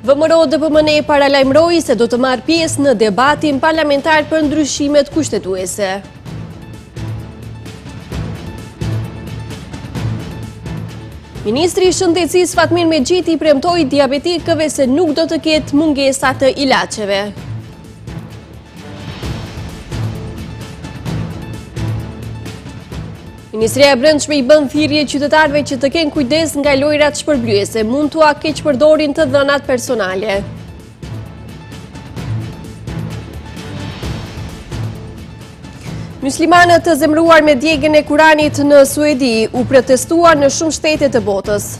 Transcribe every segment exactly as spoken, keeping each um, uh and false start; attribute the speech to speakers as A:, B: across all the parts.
A: V M R O D P M N paralajmëroi se do të marrë pjesë në debatin parlamentar për ndryshimet kushtetuese. Ministri i Shëndetësisë Fatmir Mexhiti premtoi diabetikëve se nuk do të ketë mungesa të ilaçeve. Ministria e Brendshme i bën thirrje qytetarëve që të kenë kujdes nga lojrat shpërblyese, mund t'u keqpërdorin të dhënat personale. Muslimanët të zemëruar me djegjen e Kuranit në Suedi u protestuan në shumë shtete të botës.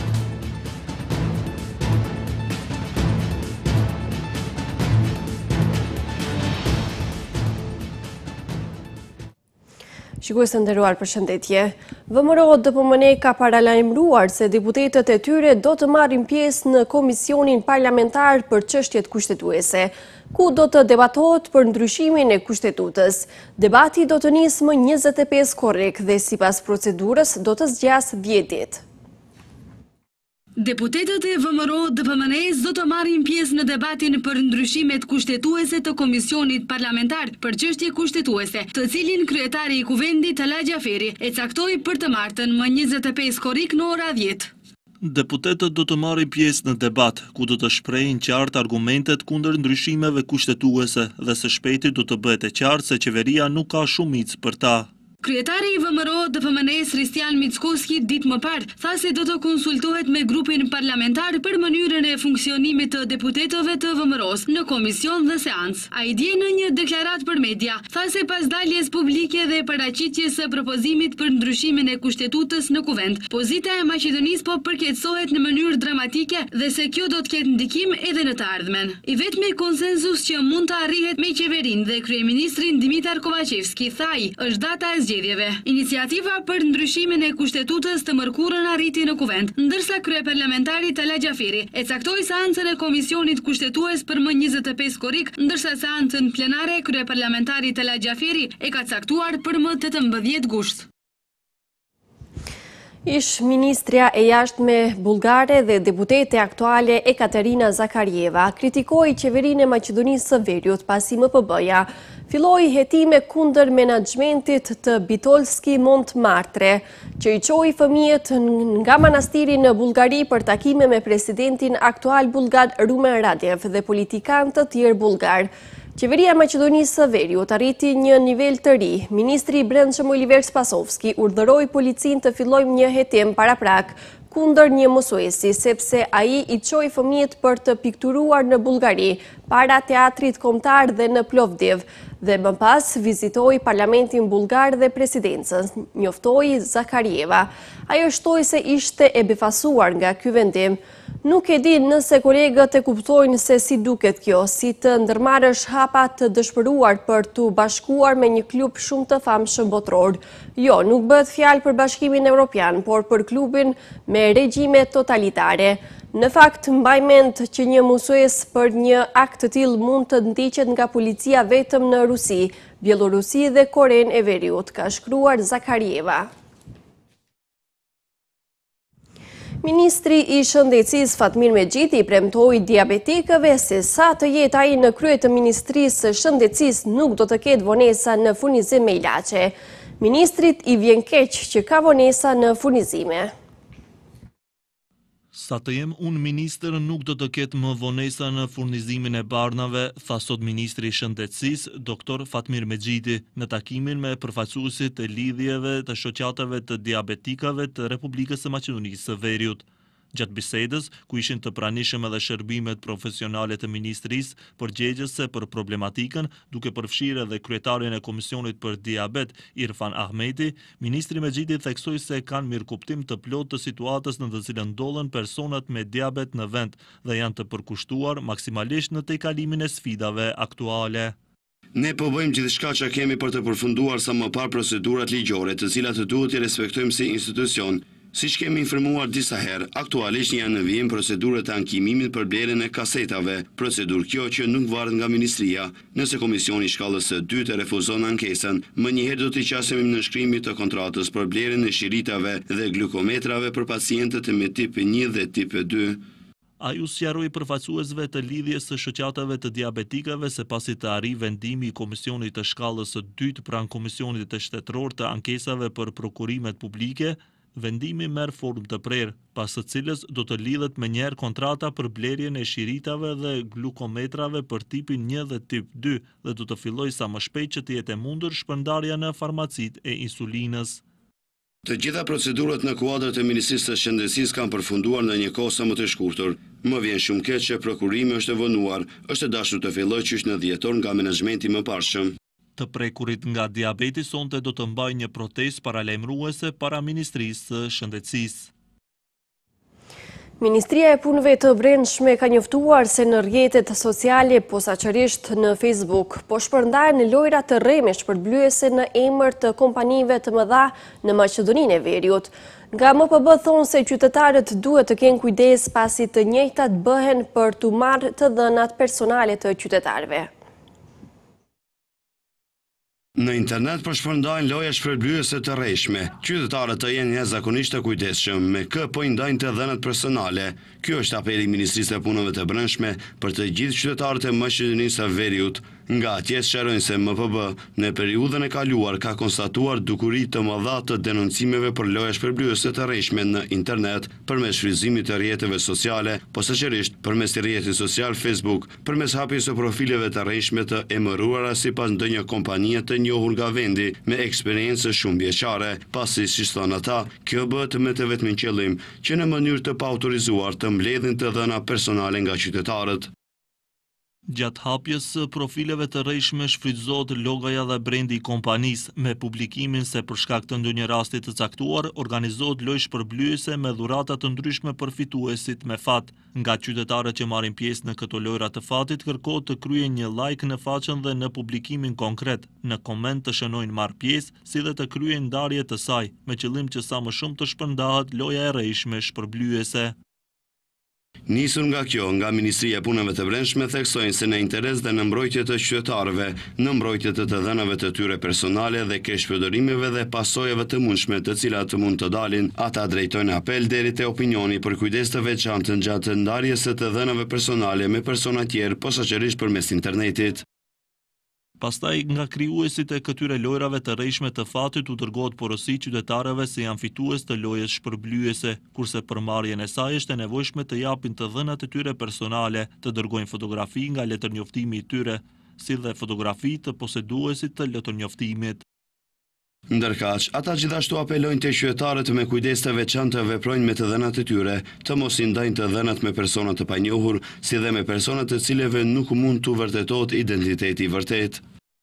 A: Shikues të nderuar, përshëndetje. V M R O D P M N ka paralajmëruar se deputetët e tyre do të marrin pjesë në Komisionin Parlamentar për Çështjet Kushtetuese, ku do të debatohet për ndryshimin e kushtetutës. Debati do të nisë më njëzet e pesë korrik dhe sipas procedurës do të zgjasë dhjetë ditë.
B: Deputetët e V M R O D P M N-s do të marrin pjesë në debatin për ndryshimet kushtetuese të Komisionit Parlamentar për Çështje Kushtetuese, të cilin kryetari i Kuvendit Ala Xhaferi e caktoi për të martën më njëzet e pesë korrik në ora dhjetë.
C: Deputetët do të marrin pjesë në debat, ku do të shprehin qartë argumentet kundër ndryshimeve kushtetuese dhe së shpejti do të bëhet e qartë se qeveria nuk ka shumicë për ta.
B: Kryetari i V M R O D P M N-s Ristian Mickoski ditë më parë tha se do të konsultohet me grupin parlamentar për mënyrën e funksionimit të deputetëve të V M R O-s në komision dhe seancë. Ai dje në një deklaratë për media tha se pas daljes publike dhe paraqitjes së propozimit për ndryshimin e kushtetutës në kuvend, pozita e Maqedonisë po përkeqësohet në mënyrë dramatike dhe se kjo do të ketë ndikim edhe në të ardhmen. I vetmi konsensus që mund të arrihet me qeverinë dhe kryeministrin Dimitar Kovacevski thaj është data e Iniciativa për ndryshimin e kushtetutës të mërkurën arriti në kuvend, ndërsa kryeparlamentari Ala Xhaferi e caktoi seancën e Komisionit Kushtetues për më njëzet e pesë korrik, ndërsa seancën plenare kryeparlamentari Ala Xhaferi e ka caktuar për më tetëmbëdhjetë gusht.
A: Ish ministrja e jashtme bullgare dhe deputete aktuale Ekaterina Zakarieva kritikoi qeverinë e Maqedonisë së Veriut pasi M P B-ja filloi hetime kundër menaxhmentit të Bitolski Montmartre, që i çoi fëmijët nga manastiri në Bullgari për takime me presidentin aktual bullgar Rumen Radev dhe politikanë të tjerë bullgar. Qeveria e Maqedonisë së Veriut arriti një nivel të ri. Ministri i Brendshëm Oliver Spasovski urdhëroi policinë të fillojë një hetim paraprak kundër një mësuesi, sepse ai i çoi fëmijët për të pikturuar në Bullgari, para teatrit kombëtar dhe në Plovdiv, dhe më pas vizitoi parlamentin bullgar dhe presidencën, njoftoi Zakarieva. Ajo shtoi se ishte e befasuar nga ky vendim. Nuk e di nëse kolegët e kuptojnë se si duket kjo, si të ndërmarrësh hapa të dëshpëruar për të bashkuar me një klub shumë të famshëm botror. Jo, nuk bëhet fjalë për Bashkimin Evropian, por për klubin me regjime totalitare. Në fakt, mbaj mend që një mësues për një akt të tillë mund të ndiqet nga policia vetëm në Rusi, Bielorusi dhe Korenë e Veriut, ka shkruar Zakarieva. Ministri i Shëndetësisë Fatmir Mexhiti premtoi diabetikëve se sa të jetë ai në krye të Ministrisë së Shëndetësisë nuk do të ketë vonesa në furnizim me ilaçe. Ministrit i vjen keq që ka vonesa në furnizime.
C: Sa të jem unë ministër nuk do të ketë më vonesa në furnizimin e barnave, tha sot Ministri i Shëndetësisë, doktor Fatmir Mexhiti, në takimin me përfaqësuesit të lidhjeve të shoqatave të diabetikave të Republikës së Maqedonisë së Veriut. Gjatë bisedës, ku ishin të pranishëm edhe shërbimet profesionale të ministrisë, përgjegjëse për problematikën, duke përfshirë edhe kryetarin e Komisionit për Diabet, Irfan Ahmeti, Ministri Mexhiti theksoi se kanë mirëkuptim të plotë të situatës në të cilën ndodhen personat me diabet në vend dhe janë të përkushtuar maksimalisht në tejkalimin e sfidave aktuale.
D: Ne po bëjmë gjithçka që kemi për të përfunduar sa më parë procedurat ligjore, të cilat duhet i respektojmë si institucion. Siç kemi informuar disa herë, aktualisht janë në vijim procedurat e ankimimit për blerjen e kasetave, procedurë kjo që nuk varet nga ministria. Nëse komisioni shkallës së dytë refuzon ankesën, më njëherë do t'i qasim në shkrimit të kontratës për blerjen e shiritave dhe glukometrave për pacientët me tip një dhe tip dy.
C: Ai u sqaroi përfaqësuesve të lidhjes së shoqatave të diabetikëve se pasi të arri vendimi i Komisionit të shkallës së dytë pranë Komisionit të Shtetëror të ankesave për prokurimet publike, vendimi merr formë të prerë, pas së cilës do të lidhet menjëherë kontrata për blerjen e shiritave dhe glukometrave për tipin një dhe tip dy dhe do të fillojë sa më shpejt që të jetë e mundur shpërndarja në farmacitë e insulinës.
D: Të gjitha procedurat në kuadër të Ministrisë së Shëndetësisë kanë përfunduar në një kohë sa më të shkurtër. Më vjen shumë keq që prokurimi është e vonuar, është dashur të fillojë qysh në dhjetor nga menaxhmenti më parshëm.
C: Të prekurit nga diabeti sonte do të mbajë një protestë paralajmëruese para Ministrisë së Shëndetësisë.
A: Ministria e Punëve të Brendshme ka njoftuar se në rrjetet sociale, posaçërisht në Facebook, po shpërndahen lojra të rreme shpërblyese në emër të kompanive të mëdha në Maqedoninë e Veriut. Nga M P B thonë se qytetarët duhet të kenë kujdes pasi të njëjtat bëhen për t'u marrë të dhënat personale të qytetarëve.
D: Në internet po shpërndajnë loja shpërblyese të rreshme. Qytetarët të jenë jashtëzakonisht të kujdesshëm me kë po i ndajnë të dhënat personale. Ky është apeli i Ministrisë së Punëve të Brendshme për të gjithë qytetarët e Maqedonisë së Veriut. Nga atje sqarojnë se M P B në periudhën e kaluar ka konstatuar dukuri të mëdha të denoncimeve për loja shpërblyese të rreshme në internet përmes shfrytëzimit të rrjeteve sociale, posaçërisht përmes rrjetit social Facebook, përmes hapjes së profileve të rreshme të emëruara sipas ndonjë kompanie të njohur nga vendi me eksperiencë shumë vjeçare, pasi siç thonë ata, kjo bëhet me të vetmin qëllim që në mënyrë të paautorizuar të mbledhin të dhëna personale nga qytetarët.
C: Gjatë hapjes së profileve të rrejshme shfrytëzohet logaja dhe brendi i kompanisë me publikimin se për shkak të ndonjë rasti të caktuar organizohet lojë shpërblyese me dhurata të ndryshme për fituesit me fat. Nga qytetarët që marrin pjesë në këto lojra të fatit kërkohet të kryejnë një like në faqen dhe në publikimin konkret, në koment të shënojnë marr pjesë, si dhe të kryejnë ndarje të saj, me qëllim që sa më shumë të shpërndahet loja e rrejshme shpërblyese.
D: Nisur nga kjo, nga Ministria e Punëve të Brendshme theksojnë se në interes dhe në mbrojtje të qytetarëve, në mbrojtje të të dhënave të tyre personale dhe keqpërdorimeve dhe pasojave të mundshme të cilat mund të dalin, ata drejtojnë apel deri te opinioni për kujdes të veçantë gjatë ndarjes së të dhënave personale me persona tjerë, posaçërisht përmes internetit.
C: Pastaj nga krijuesit e këtyre lojrave të rrejshme të fatit u dërgohet porosi qytetarëve se janë fitues të lojës shpërblyese, kurse për marrjen e saj është e nevojshme të japin të dhënat e tyre personale, të dërgojnë fotografi nga letërnjoftimi i tyre, si dhe fotografi të poseduesit të letërnjoftimit.
D: Ndërkaq, ata gjithashtu apelojnë te qytetarët me kujdes të veçantë të veprojnë me të dhënat e tyre, të mos i ndajnë të dhënat me persona të panjohur, si dhe me persona të cilëve nuk mund të vërtetohet identiteti i vërtet.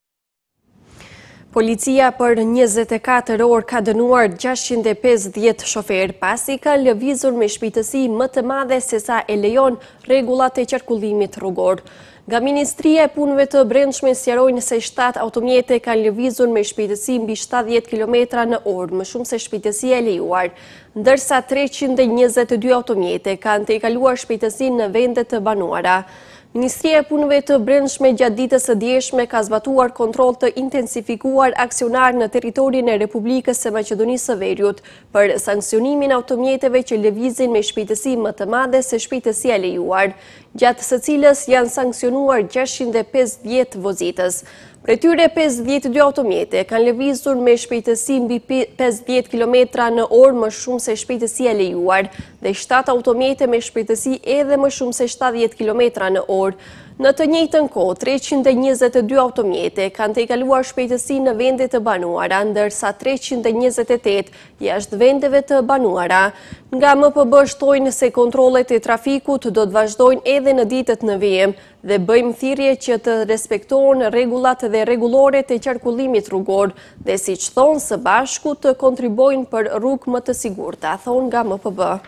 A: Policia për njëzet e katër orë ka dënuar gjashtëqind e pesëdhjetë shoferë pasi kanë lëvizur me shpejtësi më të madhe se sa e lejon rregullat e qarkullimit rrugor. Nga Ministria e Punëve të Brendshme sqarojnë se shtatë automjete kanë lëvizur me shpejtësi mbi shtatëdhjetë kilometra në orë, më shumë se shpejtësia e lejuar, ndërsa treqind e njëzet e dy automjete kanë tejkaluar shpejtësinë në vende të banuara. Ministria e Punëve të Brendshme gjatë ditës së djeshme ka zbatuar kontroll të intensifikuar aksionar në territorin e Republikës së Maqedonisë së Veriut për sanksionimin automjeteve që lëvizin me shpejtësi më të madhe se shpejtësia e lejuar, gjatë së cilës janë sanksionuar gjashtëqind e pesëdhjetë vozitës. Për tyre pesëdhjetë e dy automjete kanë lëvizur me shpejtësi mbi pesëdhjetë kilometra në orë më shumë se shpejtësia e lejuar dhe shtatë automjete me shpejtësi edhe më shumë se shtatëdhjetë kilometra në orë. Në të njëjtën kohë, treqind e njëzet e dy automjete kanë tejkaluar shpejtësi në vende të banuara, ndërsa treqind e njëzet e tetë jashtë vendeve të banuara. Nga M P B shtojnë se kontrollet e trafikut do të vazhdojnë edhe në ditët në vijim dhe bëjmë thirrje që të respektohen rregullat dhe rregulloret e qarkullimit rrugor dhe siç thonë së bashku të kontribuojnë për rrugë më të sigurta, thonë nga M P B.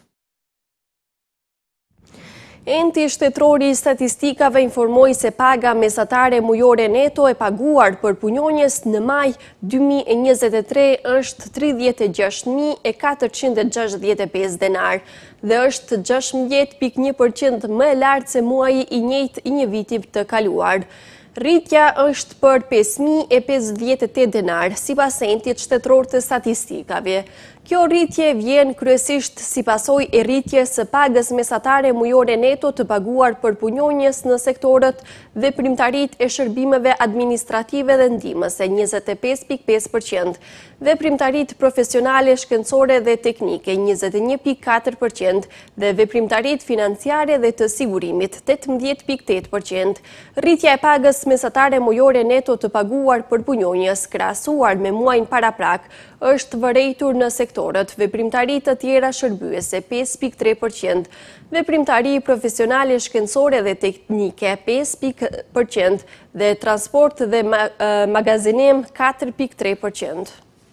A: Enti shtetërori i statistikave informoi se paga mesatare mujore neto e paguar për punonjës në maj dy mijë e njëzet e tre është tridhjetë e gjashtë mijë e katërqind e gjashtëdhjetë e pesë denar dhe është gjashtëdhjetë pikë një përqind më e lartë se muaji i njëjtë i një viti të kaluar. Rritja është për pesë mijë e pesëdhjetë e tetë denar, sipas entit shtetëror të statistikave. Kjo rritje vjen kryesisht si pasojë e rritjes së pagës mesatare mujore neto të paguar për punonjës në sektorët veprimtarit e shërbimeve administrative dhe ndihmëse njëzet e pesë pikë pesë përqind, veprimtarit profesionale, shkencore dhe teknike njëzet e një pikë katër përqind dhe veprimtarit financiare dhe të sigurimit tetëmbëdhjetë pikë tetë përqind. Rritja e pagës mesatare mujore neto të paguar për punonjës krahasuar me muajin paraprak është vërejtur në sektorët veprimtari të tjera shërbyese pesë pikë tre përqind, veprimtari profesionale, shkencore dhe teknike pesë pikë përqind dhe transport dhe magazinim katër pikë tre përqind.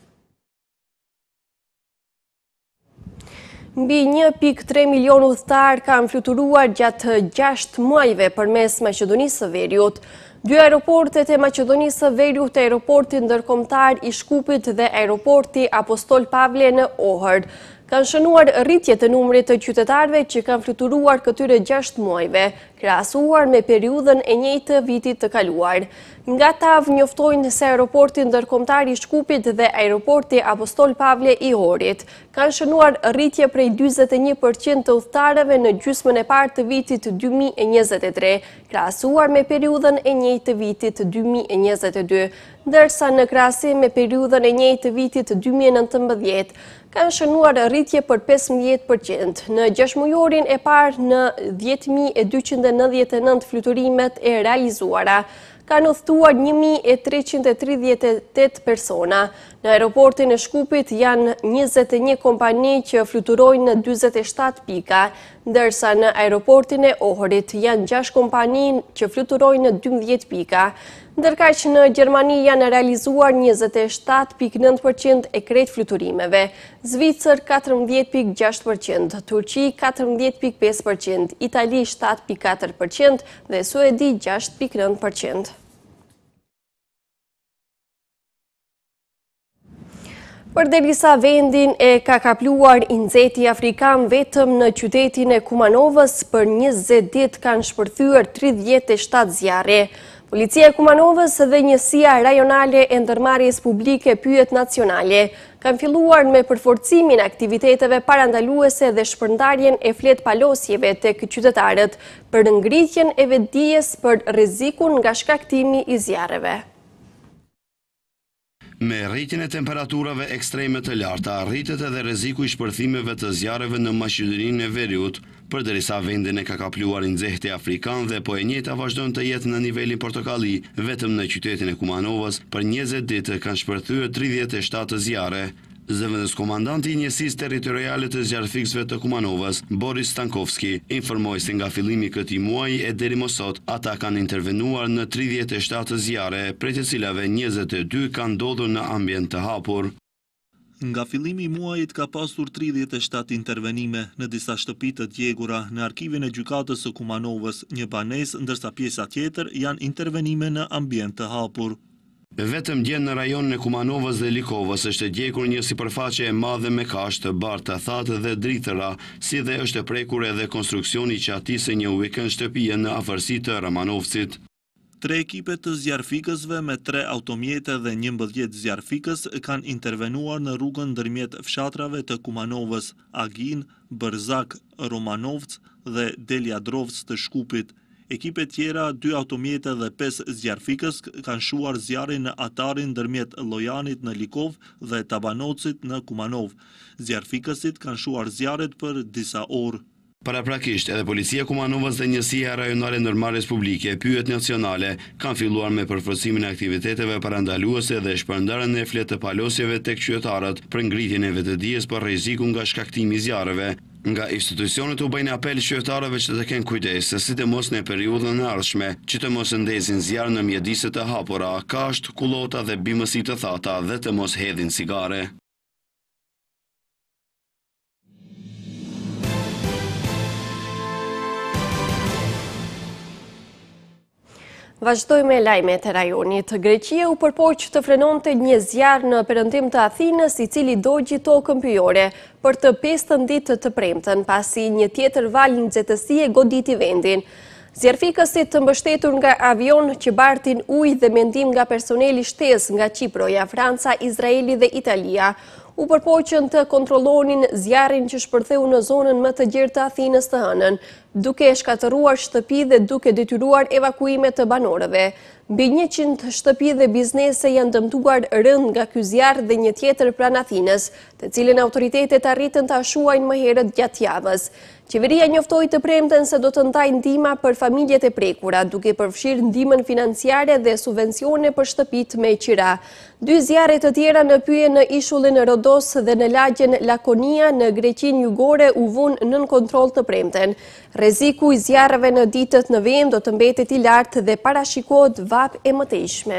A: Mbi një pikë tre milion udhëtar kanë fluturuar gjatë gjashtë muajve përmes Maqedonisë së Veriut. Dy aeroportet e Maqedonisë së Veriut, aeroporti ndërkombëtar i Shkupit dhe aeroporti Apostol Pavle në Ohër, kanë shënuar rritje të numrit të qytetarëve që kanë fluturuar këtyre gjashtë muajve, krahasuar me periudhën e njëjtë vitit të kaluar. Nga tavë njoftojnë se aeroporti ndërkombëtar i Shkupit dhe aeroporti Apostol Pavle i Orit kanë shënuar rritje prej njëzet e një përqind të udhëtarëve në gjysmën e parë të vitit dy mijë e njëzet e tre, krahasuar me periudhën e njëjtë të vitit dy mijë e njëzet e dy, ndërsa në krahasim me periudhën e njëjtë të vitit dy mijë e nëntëmbëdhjetë kanë shënuar rritje për pesëmbëdhjetë përqind. Në gjashtë-mujorin e parë në dhjetë mijë e dyqind e nëntëdhjetë e nëntë fluturimet e realizuara, kanë udhëtuar një mijë e treqind e tridhjetë e tetë persona. Në aeroportin e Shkupit janë njëzet e një kompani që fluturojnë në dyzet e shtatë pika, ndërsa në aeroportin e Ohrit janë gjashtë kompani që fluturojnë në dymbëdhjetë pika. Ndërkaq në Gjermani janë realizuar njëzet e shtatë pikë nëntë përqind e krejt fluturimeve, Zvicër katërmbëdhjetë pikë gjashtë përqind, Turqi katërmbëdhjetë pikë pesë përqind, Itali shtatë pikë katër përqind dhe Suedi gjashtë pikë nëntë përqind. Përderisa vendin e ka kapluar i nxehti afrikan vetëm në qytetin e Kumanovës, për njëzet ditë kanë shpërthyer tridhjetë e shtatë zjarre. Policia e Kumanovës dhe Njësia Rajonale e Ndërmarrjes Publike Pyjet Nacionale kanë filluar me përforcimin e aktiviteteve parandaluese dhe shpërndarjen e flet palosjeve tek qytetarët për ngritjen e vetdijes për rrezikun nga shkaktimi i zjarreve.
D: Me rritjen e temperaturave ekstreme të larta, rritet edhe rreziku i shpërthimeve të zjarreve në Maqedoninë e Veriut, përderisa vendin e ka kapluar i nxehti afrikan dhe po e njëjta vazhdon të jetë në nivelin portokalli, vetëm në qytetin e Kumanovës për njëzet ditë kanë shpërthyer tridhjetë e shtatë zjarre. Zëvendës komandanti i Njësisë Territoriale të Zjarfikësve të Kumanovës, Boris Stankovski, informoi se nga fillimi i këtij muaji e deri më sot, ata kanë intervenuar në tridhjetë e shtatë zjarre, prej të cilave njëzet e dy kanë ndodhur në ambient të hapur.
C: Nga fillimi i muajit ka pasur tridhjetë e shtatë intervenime në disa shtëpi të djegura në arkivin e gjykatës së Kumanovës, një banesë, ndërsa pjesa tjetër janë intervenime në ambient të hapur.
D: Vetëm dje në rajonin e Kumanovës dhe Likovës është e djegur një sipërfaqe e madhe me kashtë, barë, thatë dhe dritëra, si dhe është e prekur edhe konstruksioni që atisë një weekend shtëpie në afërsi të Ramanovcit.
C: Tre ekipe të zjarfikësve me tre automjete dhe njëmbëdhjetë zjarfikës kanë intervenuar në rrugën ndërmjet fshatrave të Kumanovës, Agin, Bërzak, Romanovc dhe Deliadrovc të Shkupit. Ekipe tjera, dy automjete dhe pesë zjarfikës kanë shuar zjarrin në atarin ndërmjet Lojanit në Likov dhe Tabanocit në Kumanov. Zjarfikësit kanë shuar zjarret për disa orë.
D: Paraprakisht, edhe Policia Kumanovës dhe Njësia Rajonale e Ndërmarrjes Publike Pyjet Nacionale kanë filluar me përforcimin e aktiviteteve parandaluese dhe shpërndarjen e fletë të palosjeve tek qytetarët për ngritjen e vetëdijes për rrezikun nga shkaktimi i zjarreve. Nga institucionet u bëjnë apel qytetarëve që të kenë kujdes, sidomos në periudhën e ardhshme, që të mos ndezin zjarr në mjedise të hapura, kashtë, kullota dhe bimësi të thata dhe të mos hedhin cigare.
A: Vazhdojmë me lajmet e rajonit. Greqia u përpoq të frenonte një zjarr në perëndim të Athinës, i cili dogji tokën pyjore për të pesën ditë të premten, pasi një tjetër val nxehtësie goditi vendin. Zjarfikësit të mbështetur nga avion që bartin ujë dhe mendim nga personeli shtesë nga Qiproja, Franca, Izraeli dhe Italia, u përpoqën të kontrollonin zjarrin që shpërtheu në zonën më të gjerë të Athinës të hënën, duke shkatëruar shtëpi dhe duke detyruar evakuime të banorëve. Mbi njëqind shtëpi dhe biznese janë dëmtuar rënd nga ky zjarr dhe një tjetër pranë Athinës, të cilën autoritetet arritën ta shuajnë më herët gjatë javës. Qeveria njoftoi të premten se do të ndajë ndihma për familjet e prekura, duke përfshirë ndihmën financiare dhe subvencione për shtëpitë me qira. Dy zjarre të tjera në pyje në ishullin Rodos dhe në lagjen Lakonia në Greqinë Jugore u vunë nën kontroll të premten. Rreziku i zjarreve në ditët në vend do të mbetet i lartë dhe parashikohet vapë e mëtejshme.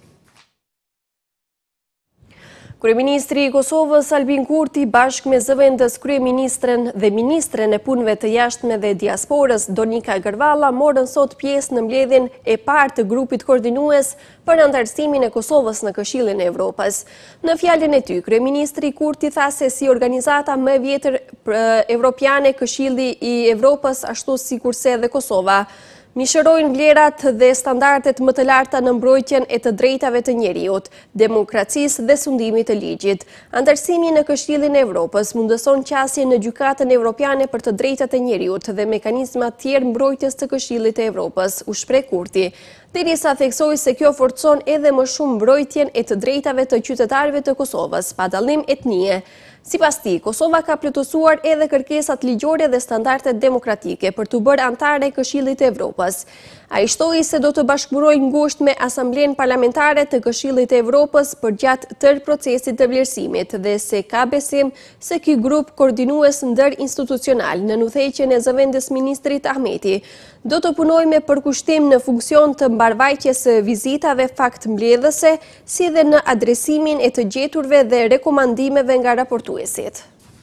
A: Kryeministri i Kosovës Albin Kurti bashkë me zëvendës kryeministren dhe ministren e punëve të jashtme dhe diasporës Donika Gërvalla morën sot pjesë në mbledhjen e parë të grupit koordinues për antarësimin e Kosovës në Këshillin e Evropës. Në fjalën e tij, kryeministri Kurti tha se si organizata më e vjetër evropiane Këshilli i Evropës ashtu sikurse edhe Kosova mishërojnë vlerat dhe standardet më të larta në mbrojtjen e të drejtave të njeriut, demokracisë dhe sundimit të ligjit. Antarësimi në Këshillin e Evropës mundëson qasje në Gjykatën Evropiane për të drejtat e njeriut dhe mekanizma tjerë mbrojtjes të Këshillit të Evropës, u shpreh Kurti, derisa theksoi se kjo forcon edhe më shumë mbrojtjen e të drejtave të qytetarëve të Kosovës, pa dallim etnie. Sipas tij, Kosova ka plotësuar edhe kërkesat ligjore dhe standardet demokratike për të bërë antare e Këshillit të Evropës. Ai shtoi se do të bashkëpunojë ngushtë me Asamblenë Parlamentare të Këshillit të Evropës përgjatë tërë procesit të vlerësimit dhe se ka besim se ky grup koordinues ndërinstitucional në udhëheqjen e zëvendës ministrit Ahmeti do të punojë me përkushtim në funksion të mbarvajtjes së vizitave faktmbledhëse, si dhe në adresimin e të gjeturve dhe rekomandimeve nga raportuesit.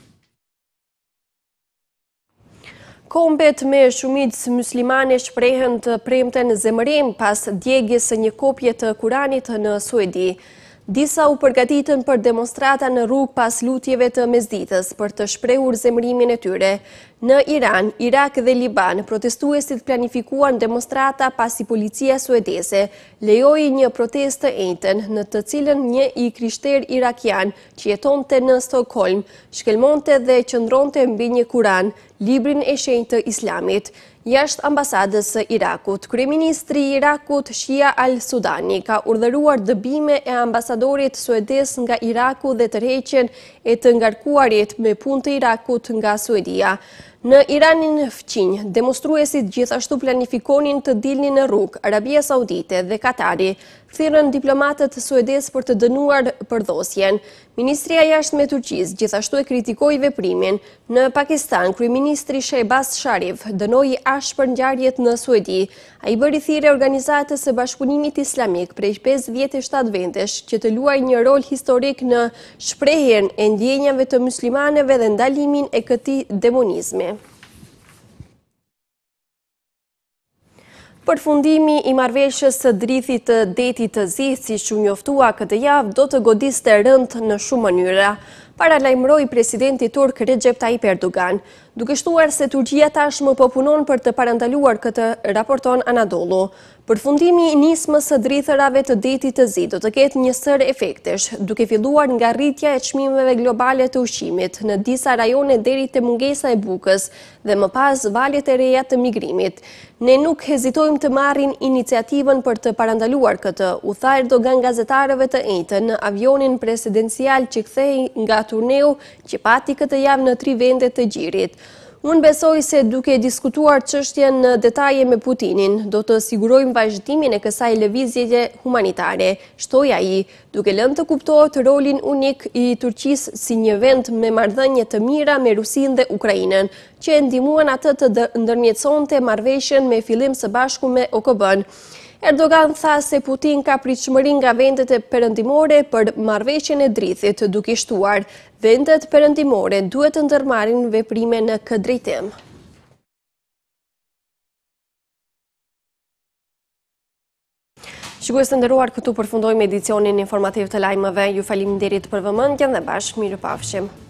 A: Kombet me shumicë muslimane shprehen të premten zemërim pas djegjes së një kopje të Kuranit në Suedi. Disa u përgatitën për demonstrata në rrugë pas lutjeve të mesditës për të shprehur zemërimin e tyre. Në Iran, Irak dhe Liban, protestuesit planifikuan demonstrata pasi policia suedeze lejoi një protestë të njëjtën në të cilën një i krishter irakian që jetonte në Stockholm shkelmonte dhe qëndronte mbi një Kuran, librin e shenjtë të Islamit. Jashtë ambasadës së Irakut, kryeministri i Irakut Shia al-Sudani ka urdhëruar dëbime e ambasadorit suedez nga Iraku dhe tërheqjen e të ngarkuarit me punë të Irakut nga Suedia. Në Iranin fqinj, demonstruesit gjithashtu planifikonin të dilnin në rrugë. Arabia Saudite dhe Katari thirrën diplomatët suedez për të dënuar përdhosjen. Ministria e Jashtme e Turqisë gjithashtu e kritikoi veprimin. Në Pakistan, kryeministri Shehbaz Sharif dënoi ashpër ngjarjet në Suedi. Ai bëri thirrje organizatës së Bashkëpunimit Islamik prej pesëdhjetë e shtatë vendesh që të luajë një rol historik në shprehjen e ndjenjave të muslimanëve dhe ndalimin e këtij demonizmi. Përfundimi i marrëveshjes së dridhit të detit të zi, siç u njoftua këtë javë, do të godiste rënd në shumë mënyra, paralajmëroi presidenti turk Recep Tayyip Erdogan, duke shtuar se Turqia tashmë po punon për të parandaluar këtë, raporton Anadolu. Përfundimi i nismës së drithërave të detit të zi do të ketë një sër efektesh, duke filluar nga rritja e çmimeve globale të ushqimit në disa rajone deri te mungesa e bukës dhe më pas valjet e reja të migrimit. Ne nuk hezitojmë të marrin iniciativën për të parandaluar këtë, u tha Erdogan gazetarëve të njëjtën në avionin presidencial që kthehej nga turneu që pati këtë javë në tri vende të gjirit. Unë besoj se duke diskutuar çështjen në detaje me Putinin, do të sigurojmë vazhdimin e kësaj lëvizjeje humanitare, shtoi ai, duke lënë të kuptohet rolin unik i Turqisë si një vend me marrëdhënie të mira me Rusinë dhe Ukrainën, që e ndihmuan atë të ndërmjetësonte marrëveshjen me fillim së bashku me O K B-n. Erdogan tha se Putin ka pritshmëri nga vendet e perëndimore për marrëveshjen e drithit, duke shtuar vendet perëndimore duhet të ndërmarrin veprime në këtë drejtim. Shikues të nderuar, këtu përfundojmë edicionin informativ të lajmeve. Ju faleminderit për vëmendjen dhe bashkë mirupafshim.